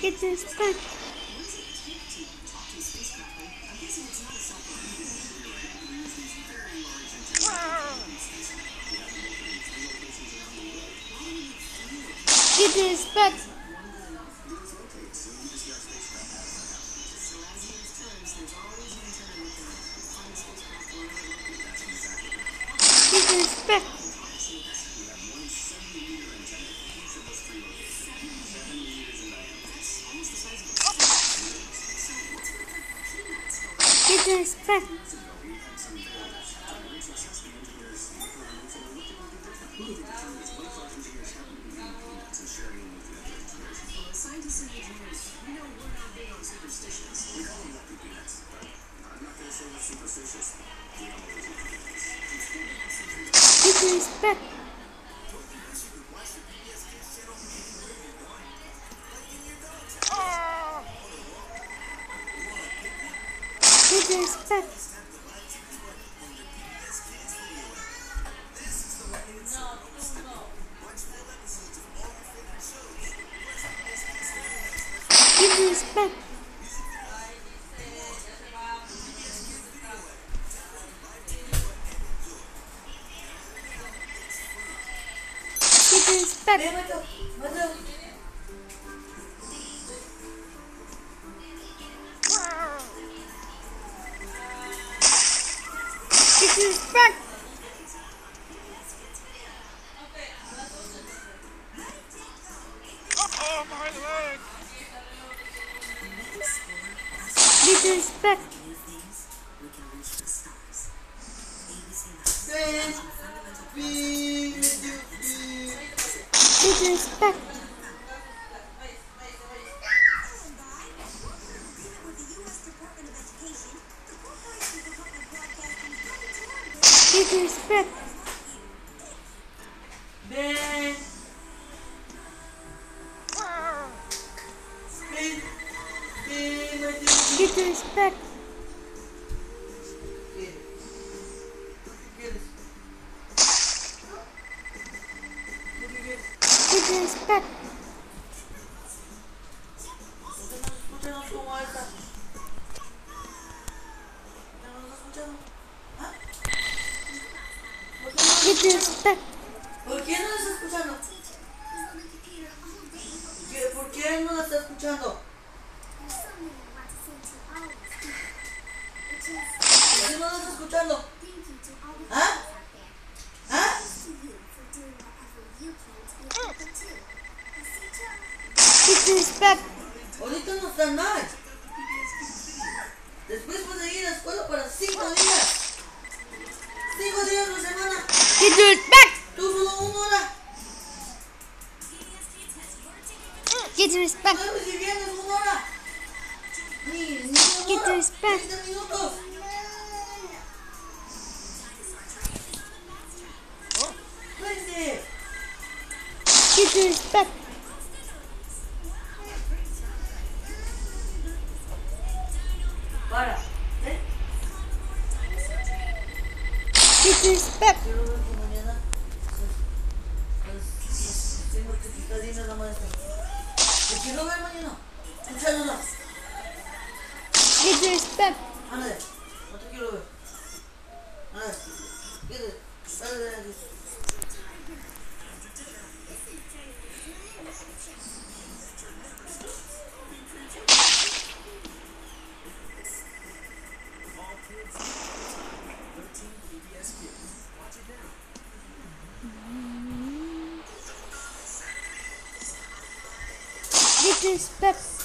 Get this back. Get this back. Get this back. Get this back. Scientists and engineers, we know we're not big on superstitions. We call them lucky peanuts. I'm not going to say we're superstitious. We all believe in peanuts. Get this back. Get this back. Get this back. Get this back. Get this back. Oh, my leg! Get this back. Get this back. Get this back. Get this back. Get this back. Get this back. ¿Por qué no la está escuchando? ¿Por qué no la está escuchando? ¿Por qué no la está escuchando? ¿Ah? ¿Ah? Get this back. Ahorita no están mal. Después puede ir a la escuela para 5 días. 5 días a la semana. Get this back. Tú solo 1 hora. Get this back. Jueves y viernes 1 hora. Ni 1 Get hora. this back. 30 minutos. Vente. Get this back. Para. Get this back. Quiero ver que mañana tengo que quitar dinero a la maestra. Te quiero ver mañana. Escuchándola. Get this back. Ándale. No te quiero ver. Ándale. Dale, dale. Get this back.